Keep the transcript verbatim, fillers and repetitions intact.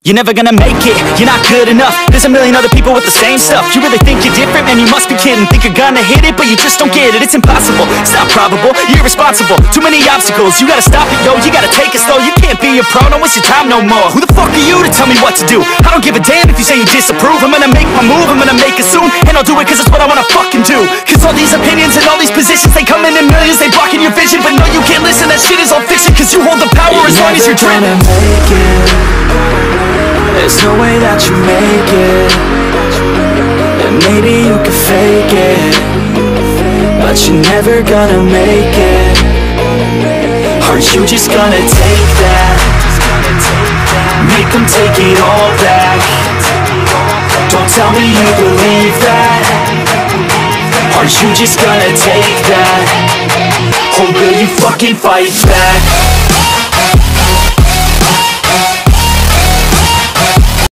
you're never gonna make it. You're not good enough, there's a million other people with the same stuff. You really think you're different? Man, you must be kidding. Think you're gonna hit it, but you just don't get it. It's impossible, it's not probable, you're irresponsible. Too many obstacles, you gotta stop it, yo. You gotta take it slow, you can't be a pro. Don't waste your time no more. Who the fuck are you to tell me what to do? I don't give a damn if you say you disapprove. I'm gonna make my move, I'm gonna make it soon. And I'll do it cause it's what I wanna fucking do. Cause all these opinions and all these positions, they come in in millions, they blocking your vision. But no, you can't listen, that shit is all fiction. Cause you hold the power you're as long as you're driven. Make it. There's no way that you make it. And maybe you can fake it, but you're never gonna make it. Are you just gonna take that? Make them take it all back. Don't tell me you believe that. Are you just gonna take that? Or will you fucking fight back?